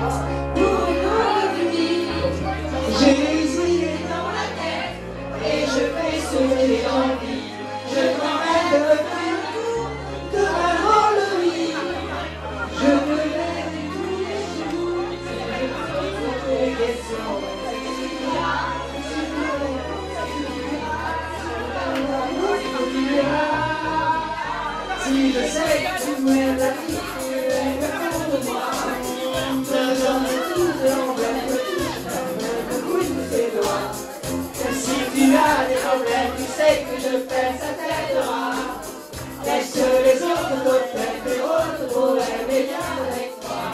pour aujourd'hui. Jésus est dans la tête et je fais ce que j'ai envie. Je t'emmène de faire le tour de ma drôlerie. Je me lève tous les jours, je pose des questions. Si je sais que tu m'aimes la vie, tu es pour moi. Me donne tout de l'envers, me touche, me couille de tes doigts. Et si tu as des problèmes, tu sais que je fais ça t'aidera. Laisse les autres te faire tes autres problèmes et viens avec moi.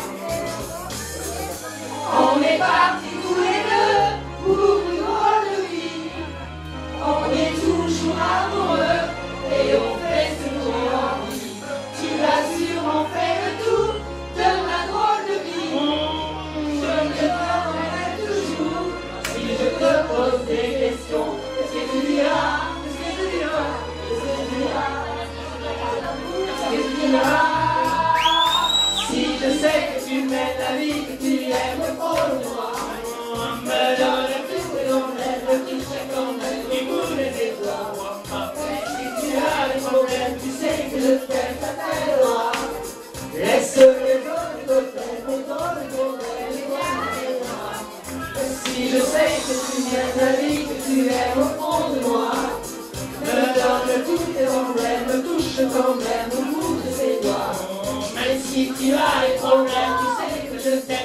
On est partis tous les deux pour une drôle de vie. On est toujours amoureux et on fait ce qu'on a envie. Tu as sûrement fait le tour de ma drôle de vie. Je me demanderai toujours si je te pose des questions. Qu'est-ce que tu diras? Qu'est-ce que tu diras? Qu'est-ce que tu diras? Qu'est-ce que tu diras? Si je sais que tu m'aimes la vie, que tu aimes pour moi, me donne tout et on aime le touche comme qui boule les doigts. Si tu as des problèmes, tu sais que je fais ça t'aidera. Laisse les autres te faire pour ton problème et viens avec moi. Si je sais que tu aimes la vie, que tu aimes au fond de moi, me donne tous tes problèmes, me touche quand même au bout de ses doigts. Même si tu as des problèmes, tu sais que je t'aime.